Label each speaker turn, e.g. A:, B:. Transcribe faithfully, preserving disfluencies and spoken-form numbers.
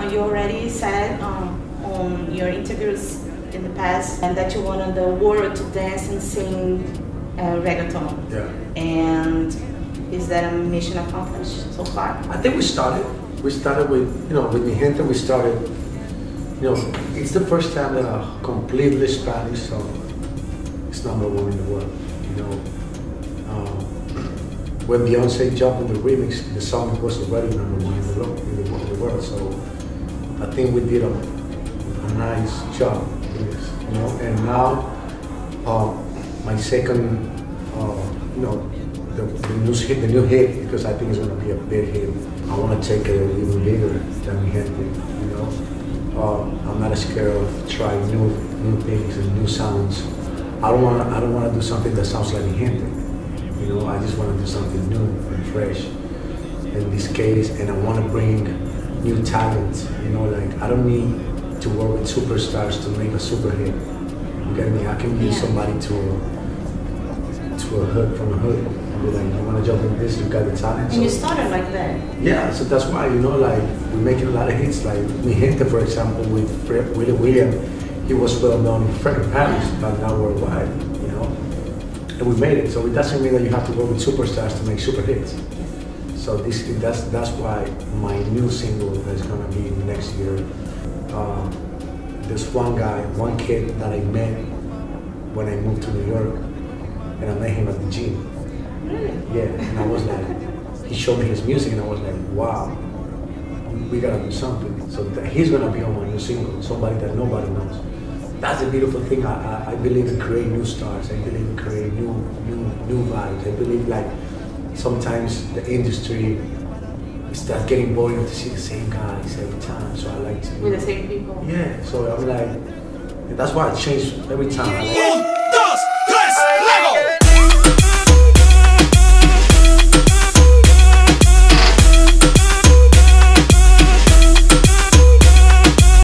A: uh, you already said um, on your interviews in the past and that you wanted the world to dance and sing uh, reggaeton.
B: Yeah.
A: And is that a mission accomplished so far?
B: I think we started. We started with, you know, with Mi Gente, we started, you know, it's the first time that a completely Spanish song is number one in the world, you know. Um, when Beyonce jumped in the remix, the song was already number one in the, world, in the, in the world, so I think we did a, a nice job with this, you know. And now, uh, my second, uh, you know, the, the new hit, the new hit, because I think it's going to be a big hit. I want to take it even bigger than Mi Gente, you know. Uh, I'm not scared of trying new, new things and new sounds. I don't want to. I don't want to do something that sounds like Mi Gente, you know. I just want to do something new and fresh. In this case, and I want to bring new talent, you know. Like I don't need to work with superstars to make a super hit. You get me? I can be yeah. somebody to a, to a hood from a hood. Like, you want to jump in this, you got the talent.
A: And
B: so,
A: you started like that.
B: Yeah, so that's why, you know, like, we're making a lot of hits. Like, Mi Gente, for example, with Fred, Willie William, he was well known in Paris, but now worldwide, you know. And we made it, so it doesn't mean that you have to go with superstars to make super hits. So this, that's, that's why my new single is going to be next year. Um, there's one guy, one kid that I met when I moved to New York, and I met him at the gym. Yeah, and I was like, he showed me his music and I was like, wow, we gotta do something. So that he's gonna be on my new single, somebody that nobody knows. That's the beautiful thing. I, I, I believe in creating new stars. I believe in creating new, new, new vibes. I believe like sometimes the industry starts getting boring to see the same guys every time. So I like to.
A: With the same people.
B: Yeah, so I'm like, that's why I change every time. I like,